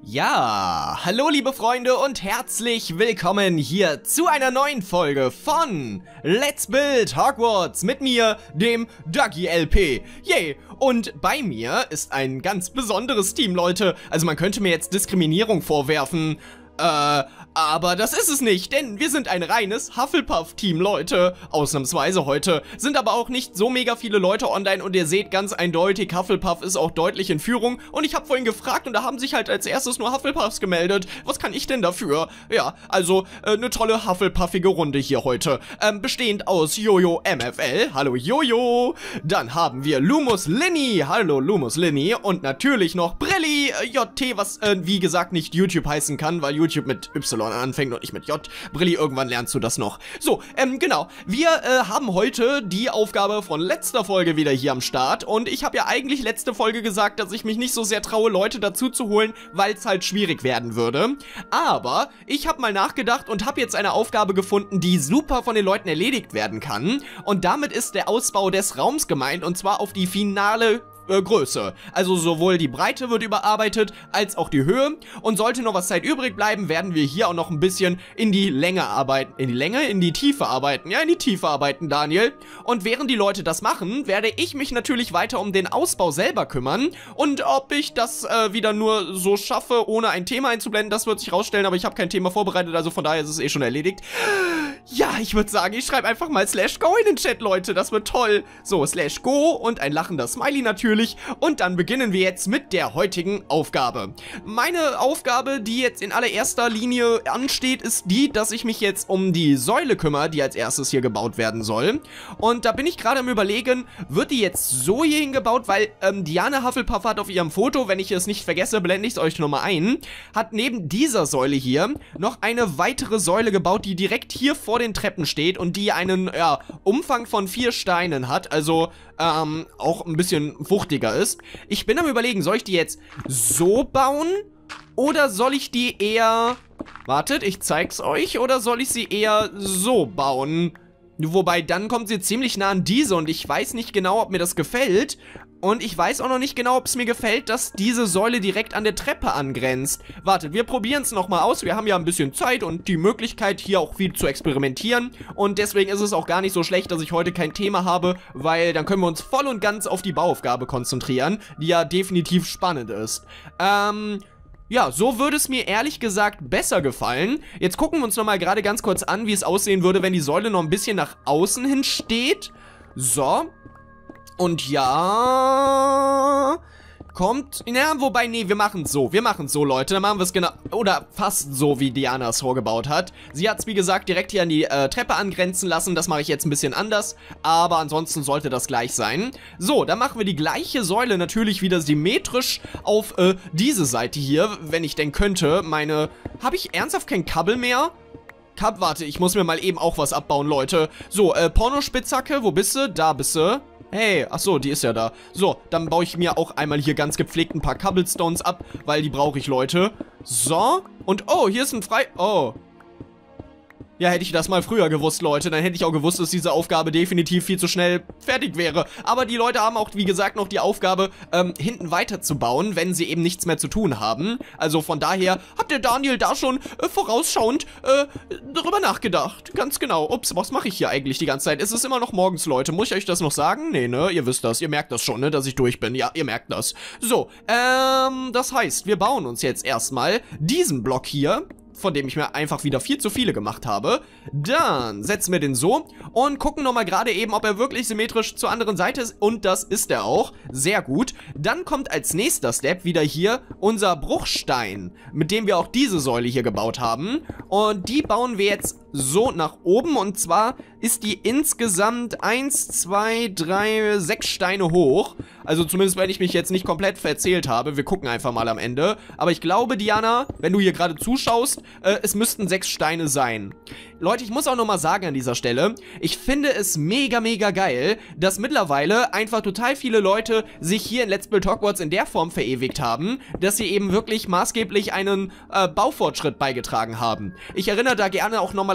Ja, hallo liebe Freunde und herzlich willkommen hier zu einer neuen Folge von Let's Build Hogwarts mit mir, dem Ducky LP. Yay! Und bei mir ist ein ganz besonderes Team, Leute. Also man könnte mir jetzt Diskriminierung vorwerfen. Aber das ist es nicht, denn wir sind ein reines Hufflepuff-Team, Leute. Ausnahmsweise heute. Sind aber auch nicht so mega viele Leute online und ihr seht ganz eindeutig, Hufflepuff ist auch deutlich in Führung. Und ich habe vorhin gefragt und da haben sich halt als erstes nur Hufflepuffs gemeldet. Was kann ich denn dafür? Ja, also eine tolle Hufflepuffige Runde hier heute. Bestehend aus Jojo MFL. Hallo Jojo. Dann haben wir Lumus Linny. Hallo Lumus Linny. Und natürlich noch Brilli JT, was wie gesagt nicht YouTube heißen kann, weil YouTube mit Y anfängt und nicht mit J. Brilli, irgendwann lernst du das noch. So, genau. Wir haben heute die Aufgabe von letzter Folge wieder hier am Start. Und ich habe ja eigentlich letzte Folge gesagt, dass ich mich nicht so sehr traue, Leute dazu zu holen, weil es halt schwierig werden würde. Aber ich habe mal nachgedacht und habe jetzt eine Aufgabe gefunden, die super von den Leuten erledigt werden kann. Und damit ist der Ausbau des Raums gemeint, und zwar auf die finale Größe. Also sowohl die Breite wird überarbeitet, als auch die Höhe. Und sollte noch was Zeit übrig bleiben, werden wir hier auch noch ein bisschen in die Länge arbeiten. In die Länge? In die Tiefe arbeiten. Ja, in die Tiefe arbeiten, Daniel. Und während die Leute das machen, werde ich mich natürlich weiter um den Ausbau selber kümmern. Und ob ich das wieder nur so schaffe, ohne ein Thema einzublenden, das wird sich rausstellen. Aber ich habe kein Thema vorbereitet, also von daher ist es eh schon erledigt. Ja, ich würde sagen, ich schreibe einfach mal /go in den Chat, Leute. Das wird toll. So, /go und ein lachender Smiley natürlich. Und dann beginnen wir jetzt mit der heutigen Aufgabe. Meine Aufgabe, die jetzt in allererster Linie ansteht, ist die, dass ich mich jetzt um die Säule kümmere, die als erstes hier gebaut werden soll. Und da bin ich gerade am Überlegen, wird die jetzt so hier hingebaut, weil Diana Hufflepuff hat auf ihrem Foto, wenn ich es nicht vergesse, blende ich es euch nochmal ein, hat neben dieser Säule hier noch eine weitere Säule gebaut, die direkt hier vor den Treppen steht und die einen, ja, Umfang von 4 Steinen hat, also auch ein bisschen wuchtiger ist. Ich bin am Überlegen, soll ich die jetzt so bauen oder soll ich die eher, wartet, ich zeig's euch, oder soll ich sie eher so bauen? Wobei, dann kommt sie ziemlich nah an diese und ich weiß nicht genau, ob mir das gefällt. Und ich weiß auch noch nicht genau, ob es mir gefällt, dass diese Säule direkt an der Treppe angrenzt. Wartet, wir probieren es nochmal aus. Wir haben ja ein bisschen Zeit und die Möglichkeit, hier auch viel zu experimentieren. Und deswegen ist es auch gar nicht so schlecht, dass ich heute kein Thema habe, weil dann können wir uns voll und ganz auf die Bauaufgabe konzentrieren, die ja definitiv spannend ist. Ja, so würde es mir ehrlich gesagt besser gefallen. Jetzt gucken wir uns nochmal gerade ganz kurz an, wie es aussehen würde, wenn die Säule noch ein bisschen nach außen hin steht. So. Und ja, kommt, na, wobei, nee, wir machen es so, Leute, dann machen wir es genau, oder fast so, wie Diana es vorgebaut hat. Sie hat es, wie gesagt, direkt hier an die Treppe angrenzen lassen, das mache ich jetzt ein bisschen anders, aber ansonsten sollte das gleich sein. So, dann machen wir die gleiche Säule natürlich wieder symmetrisch auf diese Seite hier, wenn ich denn könnte. Habe ich ernsthaft kein Kabel mehr? Warte, ich muss mir mal eben auch was abbauen, Leute. So, Pornospitzhacke, wo bist du? Da bist du. Hey, achso, die ist ja da. So, dann baue ich mir auch einmal hier ganz gepflegt ein paar Cobblestones ab, weil die brauche ich, Leute. So, und oh, hier ist ein oh. Ja, hätte ich das mal früher gewusst, Leute, dann hätte ich auch gewusst, dass diese Aufgabe definitiv viel zu schnell fertig wäre. Aber die Leute haben auch, wie gesagt, noch die Aufgabe, hinten weiterzubauen, wenn sie eben nichts mehr zu tun haben. Also von daher hat der Daniel da schon vorausschauend darüber nachgedacht. Ganz genau. Ups, was mache ich hier eigentlich die ganze Zeit? Es ist immer noch morgens, Leute. Muss ich euch das noch sagen? Nee, ne? Ihr wisst das. Ihr merkt das schon, ne? Dass ich durch bin. Ja, ihr merkt das. So, das heißt, wir bauen uns jetzt erstmal diesen Block hier, von dem ich mir einfach wieder viel zu viele gemacht habe. Dann setzen wir den so und gucken nochmal gerade eben, ob er wirklich symmetrisch zur anderen Seite ist. Und das ist er auch. Sehr gut. Dann kommt als nächster Step wieder hier unser Bruchstein, mit dem wir auch diese Säule hier gebaut haben. Und die bauen wir jetzt so nach oben. Und zwar ist die insgesamt 1, 2, 3, 6 Steine hoch. Also zumindest, wenn ich mich jetzt nicht komplett verzählt habe. Wir gucken einfach mal am Ende. Aber ich glaube, Diana, wenn du hier gerade zuschaust, es müssten 6 Steine sein. Leute, ich muss auch nochmal sagen an dieser Stelle, ich finde es mega, mega geil, dass mittlerweile einfach total viele Leute sich hier in Let's Build Hogwarts in der Form verewigt haben, dass sie eben wirklich maßgeblich einen Baufortschritt beigetragen haben. Ich erinnere da gerne auch nochmal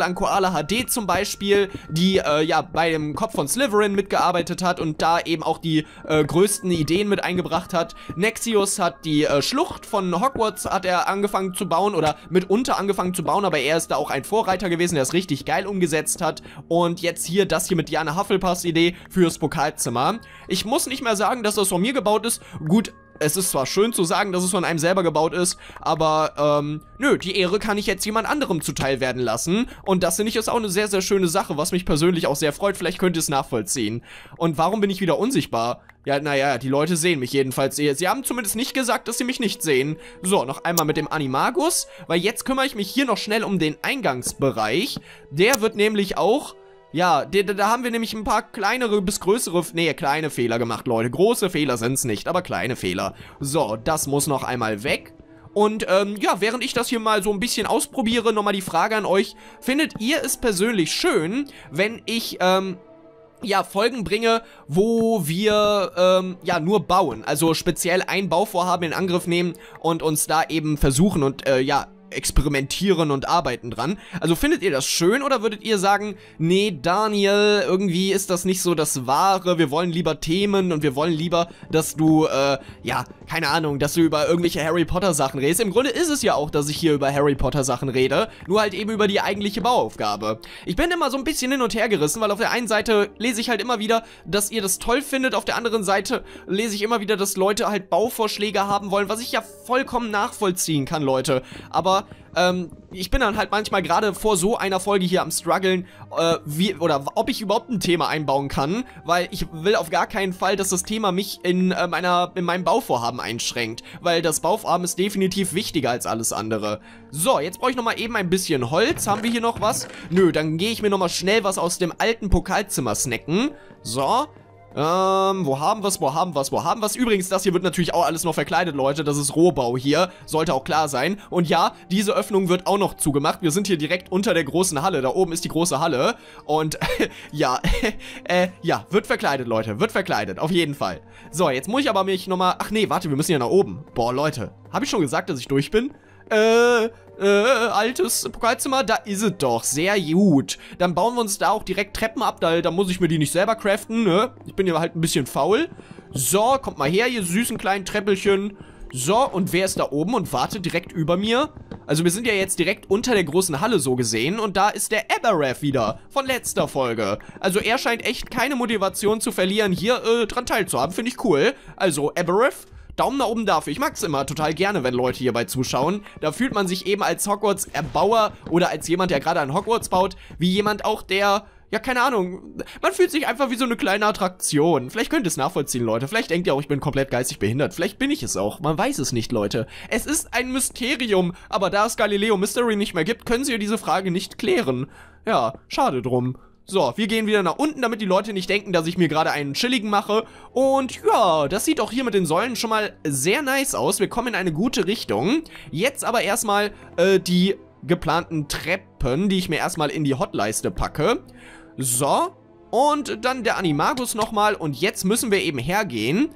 an Koala HD zum Beispiel, die ja bei dem Kopf von Slytherin mitgearbeitet hat und da eben auch die größten Ideen mit eingebracht hat. Nexius hat die Schlucht von Hogwarts hat er angefangen zu bauen oder mitunter angefangen zu bauen, aber er ist da auch ein Vorreiter gewesen, der es richtig geil umgesetzt hat. Und jetzt hier das hier mit Diana Hufflepuffs Idee fürs Pokalzimmer. Ich muss nicht mehr sagen, dass das von mir gebaut ist. Gut, es ist zwar schön zu sagen, dass es von einem selber gebaut ist, aber, nö, die Ehre kann ich jetzt jemand anderem zuteil werden lassen. Und das finde ich ist auch eine sehr, sehr schöne Sache, was mich persönlich auch sehr freut. Vielleicht könnt ihr es nachvollziehen. Und warum bin ich wieder unsichtbar? Ja, naja, die Leute sehen mich jedenfalls. Sie haben zumindest nicht gesagt, dass sie mich nicht sehen. So, noch einmal mit dem Animagus, weil jetzt kümmere ich mich hier noch schnell um den Eingangsbereich. Der wird nämlich auch... Ja, da haben wir nämlich ein paar kleinere bis größere, nee, kleine Fehler gemacht, Leute. Große Fehler sind es nicht, aber kleine Fehler. So, das muss noch einmal weg. Und, ja, während ich das hier mal so ein bisschen ausprobiere, nochmal die Frage an euch. Findet ihr es persönlich schön, wenn ich, ja, Folgen bringe, wo wir, ja, nur bauen? Also speziell ein Bauvorhaben in Angriff nehmen und uns da eben versuchen und, ja, experimentieren und arbeiten dran. Also findet ihr das schön oder würdet ihr sagen, nee, Daniel, irgendwie ist das nicht so das Wahre, wir wollen lieber Themen und wir wollen lieber, dass du, ja, keine Ahnung, dass du über irgendwelche Harry Potter Sachen redest. Im Grunde ist es ja auch, dass ich hier über Harry Potter Sachen rede, nur halt eben über die eigentliche Bauaufgabe. Ich bin immer so ein bisschen hin und her gerissen, weil auf der einen Seite lese ich halt immer wieder, dass ihr das toll findet, auf der anderen Seite lese ich immer wieder, dass Leute halt Bauvorschläge haben wollen, was ich ja vollkommen nachvollziehen kann, Leute. Aber ich bin dann halt manchmal gerade vor so einer Folge hier am struggeln, ob ich überhaupt ein Thema einbauen kann, weil ich will auf gar keinen Fall, dass das Thema mich in meinem Bauvorhaben einschränkt, weil das Bauvorhaben ist definitiv wichtiger als alles andere. So, jetzt brauche ich nochmal eben ein bisschen Holz. Haben wir hier noch was? Nö, dann gehe ich mir nochmal schnell was aus dem alten Pokalzimmer snacken. So. Wo haben wir's? Übrigens, das hier wird natürlich auch alles noch verkleidet, Leute. Das ist Rohbau hier. Sollte auch klar sein. Und ja, diese Öffnung wird auch noch zugemacht. Wir sind hier direkt unter der großen Halle. Da oben ist die große Halle. Und, ja, ja, wird verkleidet, Leute. Wird verkleidet. Auf jeden Fall. So, jetzt muss ich aber mich nochmal... Ach nee, warte, wir müssen ja nach oben. Boah, Leute. Habe ich schon gesagt, dass ich durch bin? Altes Pokalzimmer, da ist es doch, sehr gut. Dann bauen wir uns da auch direkt Treppen ab, da muss ich mir die nicht selber craften, ne? Ich bin ja halt ein bisschen faul. So, kommt mal her, ihr süßen kleinen Treppelchen. So, und wer ist da oben und wartet direkt über mir? Also wir sind ja jetzt direkt unter der großen Halle so gesehen und da ist der Aberrath wieder von letzter Folge. Also er scheint echt keine Motivation zu verlieren, hier dran teilzuhaben, finde ich cool. Also Aberrath, Daumen nach oben dafür. Ich mag es immer total gerne, wenn Leute hierbei zuschauen. Da fühlt man sich eben als Hogwarts-Erbauer oder als jemand, der gerade an Hogwarts baut, wie jemand auch, der, ja, keine Ahnung, man fühlt sich einfach wie so eine kleine Attraktion. Vielleicht könnt ihr es nachvollziehen, Leute. Vielleicht denkt ihr auch, ich bin komplett geistig behindert. Vielleicht bin ich es auch. Man weiß es nicht, Leute. Es ist ein Mysterium, aber da es Galileo Mystery nicht mehr gibt, können sie diese Frage nicht klären. Ja, schade drum. So, wir gehen wieder nach unten, damit die Leute nicht denken, dass ich mir gerade einen chilligen mache. Und ja, das sieht auch hier mit den Säulen schon mal sehr nice aus. Wir kommen in eine gute Richtung. Jetzt aber erstmal die geplanten Treppen, die ich mir erstmal in die Hotleiste packe. So, und dann der Animagus nochmal. Und jetzt müssen wir eben hergehen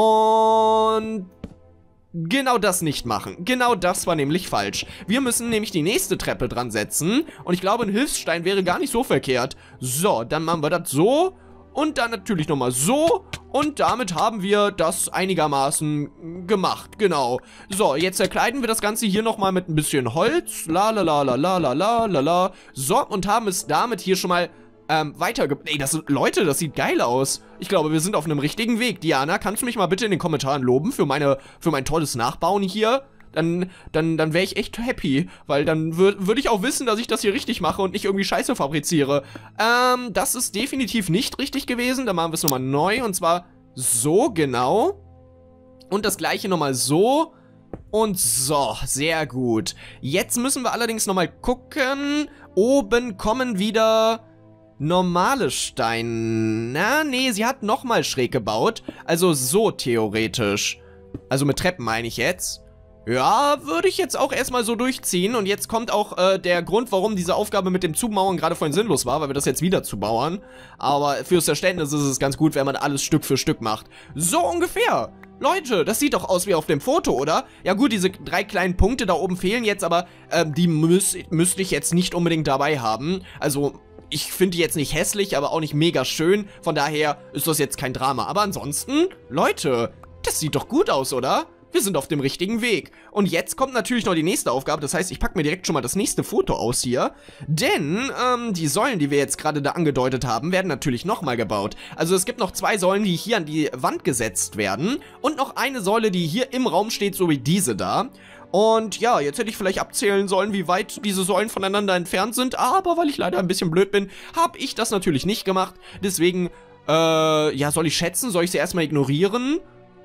und... genau das nicht machen. Genau das war nämlich falsch. Wir müssen nämlich die nächste Treppe dran setzen. Und ich glaube, ein Hilfsstein wäre gar nicht so verkehrt. So, dann machen wir das so. Und dann natürlich nochmal so. Und damit haben wir das einigermaßen gemacht. Genau. So, jetzt verkleiden wir das Ganze hier nochmal mit ein bisschen Holz. La la la la la la la la la. So, und haben es damit hier schon mal... Ey, Leute, das sieht geil aus. Ich glaube, wir sind auf einem richtigen Weg. Diana, kannst du mich mal bitte in den Kommentaren loben für mein tolles Nachbauen hier? Dann wäre ich echt happy, weil dann würde ich auch wissen, dass ich das hier richtig mache und nicht irgendwie Scheiße fabriziere. Das ist definitiv nicht richtig gewesen. Dann machen wir es nochmal neu und zwar so, genau. Und das gleiche nochmal so. Und so, sehr gut. Jetzt müssen wir allerdings nochmal gucken. Oben kommen wieder... normale Steine. Na, nee, sie hat nochmal schräg gebaut. Also so theoretisch. Also mit Treppen meine ich jetzt. Ja, würde ich jetzt auch erstmal so durchziehen. Und jetzt kommt auch der Grund, warum diese Aufgabe mit dem Zumauern gerade vorhin sinnlos war, weil wir das jetzt wieder zumauern. Aber fürs Verständnis ist es ganz gut, wenn man alles Stück für Stück macht. So ungefähr. Leute, das sieht doch aus wie auf dem Foto, oder? Ja gut, diese 3 kleinen Punkte da oben fehlen jetzt, aber die müsste ich jetzt nicht unbedingt dabei haben. Also, ich finde die jetzt nicht hässlich, aber auch nicht mega schön. Von daher ist das jetzt kein Drama. Aber ansonsten, Leute, das sieht doch gut aus, oder? Wir sind auf dem richtigen Weg. Und jetzt kommt natürlich noch die nächste Aufgabe. Das heißt, ich packe mir direkt schon mal das nächste Foto aus hier. Denn die Säulen, die wir jetzt gerade da angedeutet haben, werden natürlich nochmal gebaut. Also es gibt noch 2 Säulen, die hier an die Wand gesetzt werden. Und noch eine Säule, die hier im Raum steht, so wie diese da. Und ja, jetzt hätte ich vielleicht abzählen sollen, wie weit diese Säulen voneinander entfernt sind. Aber weil ich leider ein bisschen blöd bin, habe ich das natürlich nicht gemacht. Deswegen, ja, soll ich schätzen? Soll ich sie erstmal ignorieren?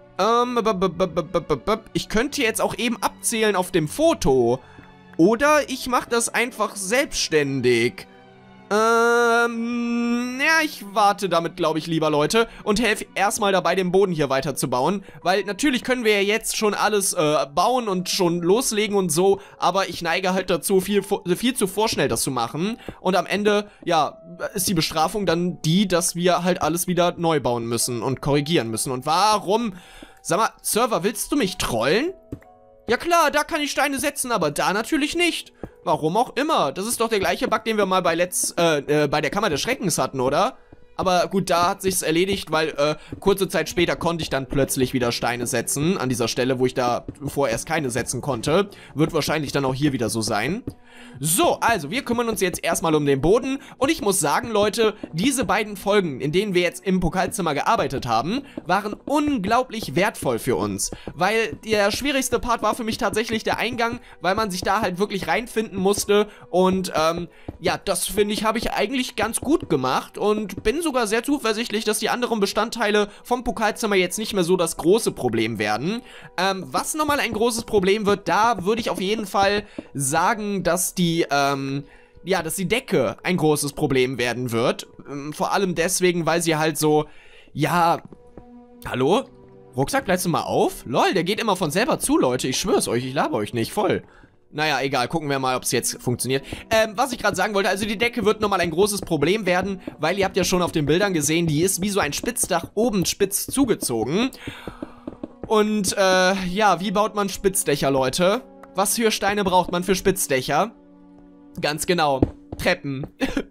Ich könnte jetzt auch eben abzählen auf dem Foto. Oder ich mache das einfach selbstständig. Ja, ich warte damit, glaube ich, lieber, Leute. Und helfe erstmal dabei, den Boden hier weiter zu bauen. Weil natürlich können wir ja jetzt schon alles bauen und schon loslegen und so. Aber ich neige halt dazu, viel zu vorschnell das zu machen. Und am Ende, ja, ist die Bestrafung dann die, dass wir halt alles wieder neu bauen müssen und korrigieren müssen. Und warum? Sag mal, Server, willst du mich trollen? Ja klar, da kann ich Steine setzen, aber da natürlich nicht. Warum auch immer. Das ist doch der gleiche Bug, den wir mal bei bei der Kammer des Schreckens hatten, oder? Aber gut, da hat sich's erledigt, weil kurze Zeit später konnte ich dann plötzlich wieder Steine setzen. An dieser Stelle, wo ich da vorerst keine setzen konnte. Wird wahrscheinlich dann auch hier wieder so sein. So, also wir kümmern uns jetzt erstmal um den Boden. Und ich muss sagen, Leute, diese beiden Folgen, in denen wir jetzt im Pokalzimmer gearbeitet haben, waren unglaublich wertvoll für uns. Weil der schwierigste Part war für mich tatsächlich der Eingang, weil man sich da halt wirklich reinfinden musste. Und ja, das finde ich, habe ich eigentlich ganz gut gemacht und bin sogar sehr zuversichtlich, dass die anderen Bestandteile vom Pokalzimmer jetzt nicht mehr so das große Problem werden. Was nochmal ein großes Problem wird, da würde ich auf jeden Fall sagen, dass die Decke ein großes Problem werden wird. Vor allem deswegen, weil sie halt so, ja, hallo? Rucksack, bleibst du mal auf? Lol, der geht immer von selber zu, Leute, ich schwör's euch, ich laber euch nicht, voll. Naja, egal, gucken wir mal, ob es jetzt funktioniert. Was ich gerade sagen wollte, also die Decke wird nochmal ein großes Problem werden, weil ihr habt ja schon auf den Bildern gesehen, die ist wie so ein Spitzdach oben spitz zugezogen. Und, ja, wie baut man Spitzdächer, Leute? Was für Steine braucht man für Spitzdächer? Ganz genau, Treppen.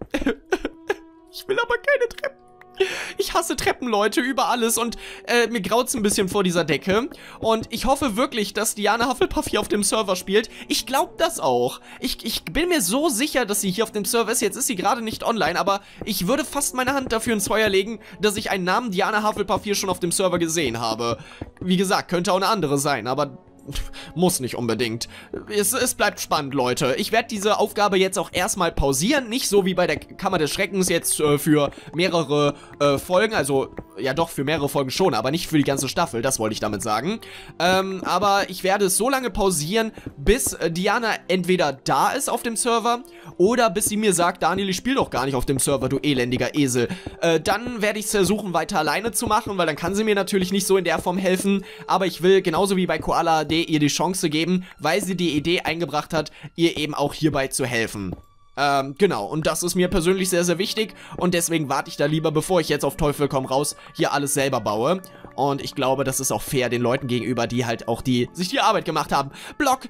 Ich will aber keine Treppen. Ich hasse Treppen, Leute, über alles und mir graut's ein bisschen vor dieser Decke. Und ich hoffe wirklich, dass Diana Hufflepuff hier auf dem Server spielt. Ich glaube das auch. Ich bin mir so sicher, dass sie hier auf dem Server ist. Jetzt ist sie gerade nicht online, aber ich würde fast meine Hand dafür ins Feuer legen, dass ich einen Namen Diana Hufflepuff hier schon auf dem Server gesehen habe. Wie gesagt, könnte auch eine andere sein, aber muss nicht unbedingt. Es bleibt spannend, Leute. Ich werde diese Aufgabe jetzt auch erstmal pausieren. Nicht so wie bei der Kammer des Schreckens jetzt für mehrere Folgen. Also, ja doch, für mehrere Folgen schon, aber nicht für die ganze Staffel. Das wollte ich damit sagen. Aber ich werde es so lange pausieren, bis Diana entweder da ist auf dem Server oder bis sie mir sagt, Daniel, ich spiele doch gar nicht auf dem Server, du elendiger Esel. Dann werde ich es versuchen, weiter alleine zu machen, weil dann kann sie mir natürlich nicht so in der Form helfen. Aber ich will, genauso wie bei Koala ihr die Chance geben, weil sie die Idee eingebracht hat, ihr eben auch hierbei zu helfen. Genau, und das ist mir persönlich sehr, sehr wichtig und deswegen warte ich da lieber, bevor ich jetzt auf Teufel komm raus hier alles selber baue. Und ich glaube, das ist auch fair den Leuten gegenüber, die halt auch sich die Arbeit gemacht haben. Block,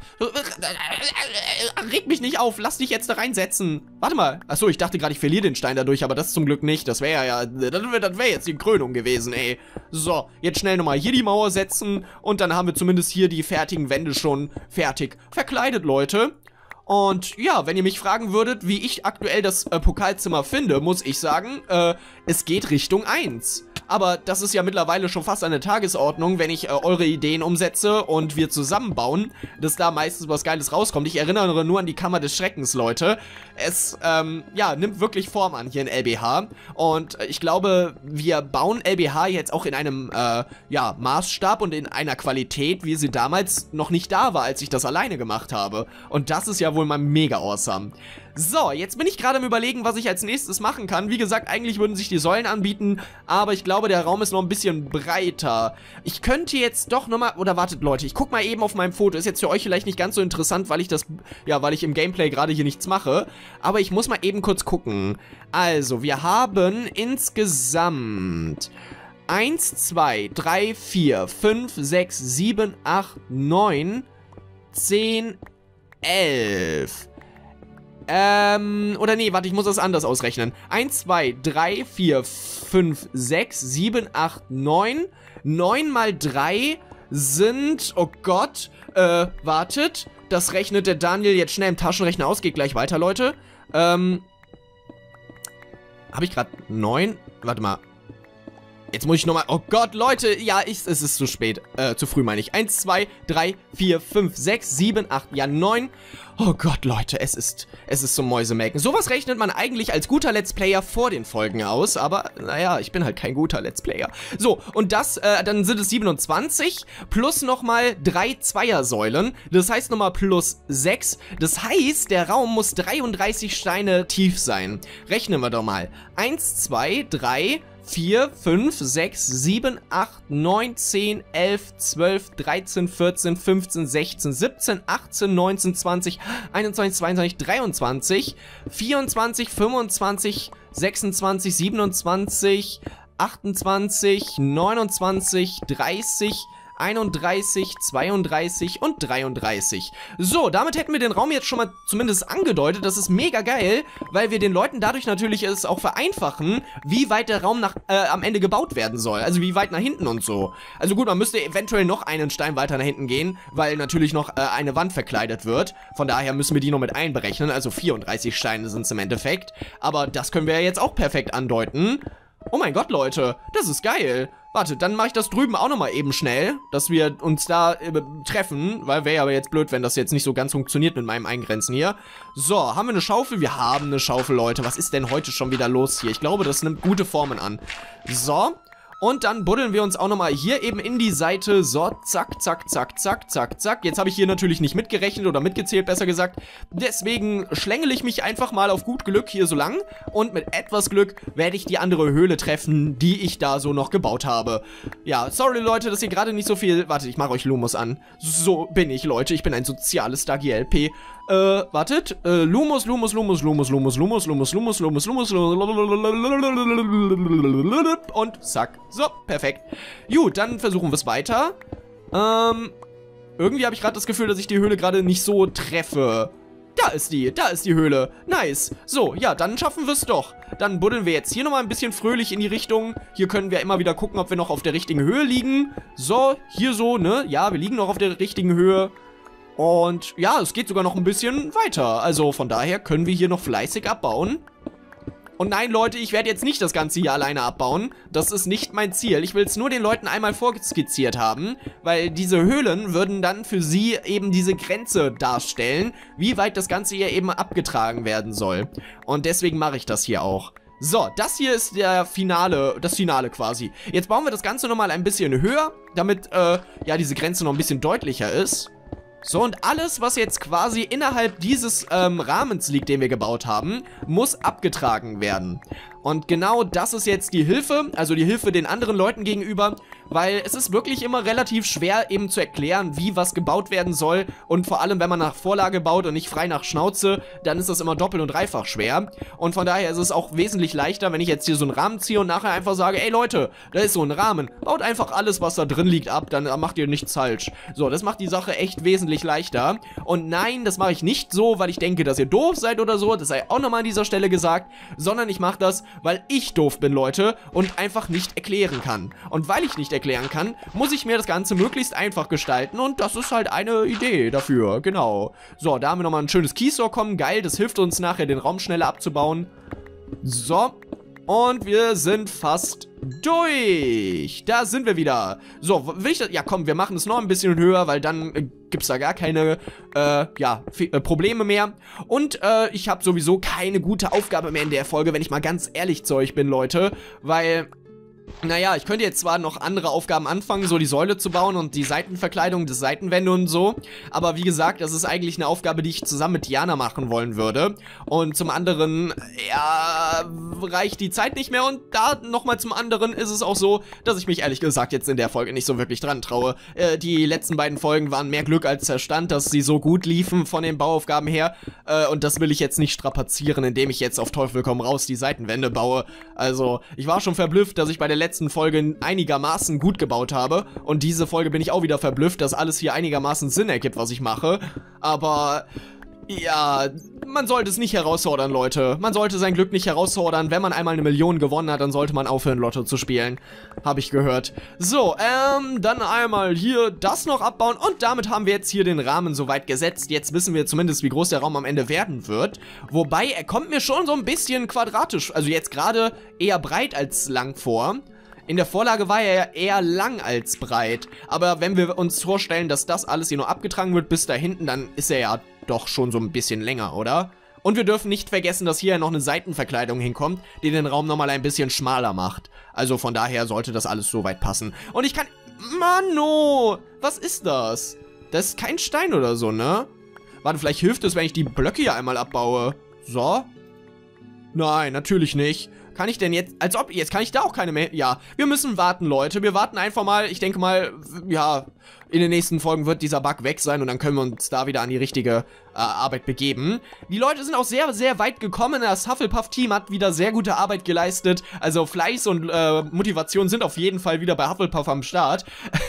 reg mich nicht auf, lass dich jetzt da reinsetzen. Warte mal, achso, ich dachte gerade, ich verliere den Stein dadurch, aber das zum Glück nicht. Das wäre das wäre jetzt die Krönung gewesen, ey. So, jetzt schnell nochmal hier die Mauer setzen und dann haben wir zumindest hier die fertigen Wände schon fertig verkleidet, Leute. Und ja, wenn ihr mich fragen würdet, wie ich aktuell das Pokalzimmer finde, muss ich sagen, es geht Richtung 1. Aber das ist ja mittlerweile schon fast eine Tagesordnung, wenn ich eure Ideen umsetze und wir zusammenbauen, dass da meistens was Geiles rauskommt. Ich erinnere nur an die Kammer des Schreckens, Leute. Es, ja, nimmt wirklich Form an hier in LBH. Und ich glaube, wir bauen LBH jetzt auch in einem, ja, Maßstab und in einer Qualität, wie sie damals noch nicht da war, als ich das alleine gemacht habe. Und das ist ja wohl wohl mal mega awesome. So, jetzt bin ich gerade am Überlegen, was ich als nächstes machen kann. Wie gesagt, eigentlich würden sich die Säulen anbieten, aber ich glaube, der Raum ist noch ein bisschen breiter. Ich könnte jetzt doch nochmal, oder wartet Leute, ich guck mal eben auf meinem Foto. Ist jetzt für euch vielleicht nicht ganz so interessant, weil ich im Gameplay gerade hier nichts mache. Aber ich muss mal eben kurz gucken. Also, wir haben insgesamt 1, 2, 3, 4, 5, 6, 7, 8, 9, 10, 11. Oder nee, warte, ich muss das anders ausrechnen. 1, 2, 3, 4, 5, 6, 7, 8, 9. 9 mal 3 sind, oh Gott, wartet. Das rechnet der Daniel jetzt schnell im Taschenrechner aus. Geht gleich weiter, Leute. Habe ich gerade 9? Warte mal. Jetzt muss ich nochmal... Oh Gott, Leute. Ja, es ist zu spät. Zu früh meine ich. 1, 2, 3, 4, 5, 6, 7, 8, ja 9. Oh Gott, Leute, es ist zum Mäusemelken. Sowas rechnet man eigentlich als guter Let's Player vor den Folgen aus, aber naja, ich bin halt kein guter Let's Player. So, und das, dann sind es 27 plus nochmal 3 Zweiersäulen. Das heißt nochmal plus 6. Das heißt, der Raum muss 33 Steine tief sein. Rechnen wir doch mal. 1, 2, 3... 4, 5, 6, 7, 8, 9, 10, 11, 12, 13, 14, 15, 16, 17, 18, 19, 20, 21, 22, 23, 24, 25, 26, 27, 28, 29, 30, 31, 32 und 33. So, damit hätten wir den Raum jetzt schon mal zumindest angedeutet. Das ist mega geil, weil wir den Leuten dadurch natürlich es auch vereinfachen, wie weit der Raum am Ende gebaut werden soll. Also wie weit nach hinten und so. Also gut, man müsste eventuell noch einen Stein weiter nach hinten gehen, weil natürlich noch eine Wand verkleidet wird. Von daher müssen wir die noch mit einberechnen. Also 34 Steine sind es im Endeffekt. Aber das können wir ja jetzt auch perfekt andeuten. Oh mein Gott, Leute, das ist geil. Warte, dann mache ich das drüben auch nochmal eben schnell, dass wir uns da treffen, weil wäre aber jetzt blöd, wenn das jetzt nicht so ganz funktioniert mit meinem Eingrenzen hier. So, haben wir eine Schaufel? Wir haben eine Schaufel, Leute. Was ist denn heute schon wieder los hier? Ich glaube, das nimmt gute Formen an. So. Und dann buddeln wir uns auch nochmal hier eben in die Seite. So, zack, zack, zack, zack, zack, zack. Jetzt habe ich hier natürlich nicht mitgerechnet oder mitgezählt, besser gesagt. Deswegen schlängel ich mich einfach mal auf gut Glück hier so lang. Und mit etwas Glück werde ich die andere Höhle treffen, die ich da so noch gebaut habe. Ja, sorry Leute, dass ihr gerade nicht so viel... Warte, ich mache euch Lumos an. So bin ich, Leute. Ich bin ein soziales Dagi LP. Wartet. Lumos, Lumos, Lumos, Lumos, Lumos, Lumos, Lumos, Lumos, Lumos, Lumos, und zack. So, perfekt. Gut, dann versuchen wir es weiter. Irgendwie habe ich gerade das Gefühl, dass ich die Höhle gerade nicht so treffe. Da ist die Höhle. Nice. So, ja, dann schaffen wir es doch. Dann buddeln wir jetzt hier nochmal ein bisschen fröhlich in die Richtung. Hier können wir immer wieder gucken, ob wir noch auf der richtigen Höhe liegen. So, hier so, ne? Ja, wir liegen noch auf der richtigen Höhe. Und ja, es geht sogar noch ein bisschen weiter. Also von daher können wir hier noch fleißig abbauen. Und nein, Leute, ich werde jetzt nicht das Ganze hier alleine abbauen. Das ist nicht mein Ziel. Ich will es nur den Leuten einmal vorskizziert haben, weil diese Höhlen würden dann für sie eben diese Grenze darstellen, wie weit das Ganze hier eben abgetragen werden soll. Und deswegen mache ich das hier auch. So, das hier ist das Finale quasi. Jetzt bauen wir das Ganze nochmal ein bisschen höher, damit, ja, diese Grenze noch ein bisschen deutlicher ist. So, und alles, was jetzt quasi innerhalb dieses Rahmens liegt, den wir gebaut haben, muss abgetragen werden. Und genau das ist jetzt die Hilfe, also die Hilfe den anderen Leuten gegenüber, weil es ist wirklich immer relativ schwer eben zu erklären, wie was gebaut werden soll. Und vor allem, wenn man nach Vorlage baut und nicht frei nach Schnauze, dann ist das immer doppelt und dreifach schwer. Und von daher ist es auch wesentlich leichter, wenn ich jetzt hier so einen Rahmen ziehe und nachher einfach sage, ey Leute, da ist so ein Rahmen, baut einfach alles, was da drin liegt, ab, dann macht ihr nichts falsch. So, das macht die Sache echt wesentlich leichter. Und nein, das mache ich nicht so, weil ich denke, dass ihr doof seid oder so, das sei auch nochmal an dieser Stelle gesagt, sondern ich mache das, weil ich doof bin, Leute, und einfach nicht erklären kann. Und weil ich nicht erklären kann, muss ich mir das Ganze möglichst einfach gestalten und das ist halt eine Idee dafür, genau. So, da haben wir nochmal ein schönes Keystore kommen, geil, das hilft uns nachher, den Raum schneller abzubauen. So, und wir sind fast durch. Da sind wir wieder. So, will ich das? Ja, komm, wir machen es noch ein bisschen höher, weil dann gibt es da gar keine, Probleme mehr. Und ich habe sowieso keine gute Aufgabe mehr in der Folge, wenn ich mal ganz ehrlich zu euch bin, Leute. Weil, Naja, ich könnte jetzt zwar noch andere Aufgaben anfangen, so die Säule zu bauen und die Seitenverkleidung des Seitenwände und so, aber wie gesagt, das ist eigentlich eine Aufgabe, die ich zusammen mit Diana machen wollen würde. Und zum anderen, ja, reicht die Zeit nicht mehr und da nochmal zum anderen ist es auch so, dass ich mich ehrlich gesagt jetzt in der Folge nicht so wirklich dran traue. Die letzten beiden Folgen waren mehr Glück als Verstand, dass sie so gut liefen von den Bauaufgaben her und das will ich jetzt nicht strapazieren, indem ich jetzt auf Teufel komm raus die Seitenwände baue. Also, ich war schon verblüfft, dass ich bei der letzten Folge einigermaßen gut gebaut habe und diese Folge bin ich auch wieder verblüfft, dass alles hier einigermaßen Sinn ergibt, was ich mache, aber ja, man sollte es nicht herausfordern, Leute. Man sollte sein Glück nicht herausfordern. Wenn man einmal 1 Million gewonnen hat, dann sollte man aufhören, Lotto zu spielen. Habe ich gehört. So, dann einmal hier das noch abbauen. Und damit haben wir jetzt hier den Rahmen soweit gesetzt. Jetzt wissen wir zumindest, wie groß der Raum am Ende werden wird. Wobei, er kommt mir schon so ein bisschen quadratisch. Also jetzt gerade eher breit als lang vor. In der Vorlage war er ja eher lang als breit. Aber wenn wir uns vorstellen, dass das alles hier nur abgetragen wird bis da hinten, dann ist er ja doch schon so ein bisschen länger, oder? Und wir dürfen nicht vergessen, dass hier noch eine Seitenverkleidung hinkommt, die den Raum nochmal ein bisschen schmaler macht. Also von daher sollte das alles soweit passen. Und ich kann... Mano! Was ist das? Das ist kein Stein oder so, ne? Warte, vielleicht hilft es, wenn ich die Blöcke hier einmal abbaue. So? Nein, natürlich nicht. Kann ich denn jetzt, als ob, jetzt kann ich da auch keine mehr, ja, wir müssen warten, Leute, wir warten einfach mal, ich denke mal, ja, in den nächsten Folgen wird dieser Bug weg sein und dann können wir uns da wieder an die richtige Arbeit begeben. Die Leute sind auch sehr, sehr weit gekommen, das Hufflepuff-Team hat wieder sehr gute Arbeit geleistet, also Fleiß und Motivation sind auf jeden Fall wieder bei Hufflepuff am Start.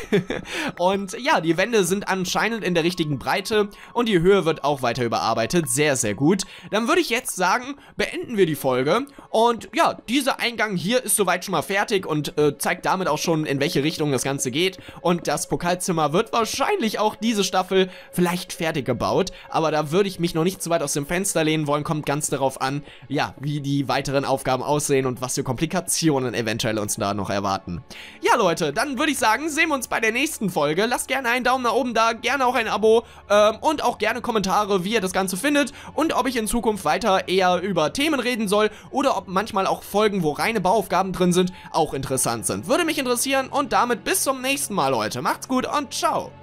Und ja, die Wände sind anscheinend in der richtigen Breite und die Höhe wird auch weiter überarbeitet, sehr, sehr gut. Dann würde ich jetzt sagen, beenden wir die Folge und ja, dieser Eingang hier ist soweit schon mal fertig und zeigt damit auch schon, in welche Richtung das Ganze geht und das Pokalzimmer wird wahrscheinlich auch diese Staffel vielleicht fertig gebaut, aber da würde ich mich noch nicht zu weit aus dem Fenster lehnen wollen, kommt ganz darauf an, ja, wie die weiteren Aufgaben aussehen und was für Komplikationen eventuell uns da noch erwarten. Ja, Leute, dann würde ich sagen, sehen wir uns bei der nächsten Folge. Lasst gerne einen Daumen nach oben da, gerne auch ein Abo und auch gerne Kommentare, wie ihr das Ganze findet und ob ich in Zukunft weiter eher über Themen reden soll oder ob manchmal auch Folgen, wo reine Bauaufgaben drin sind, auch interessant sind. Würde mich interessieren und damit bis zum nächsten Mal, Leute. Macht's gut und ciao.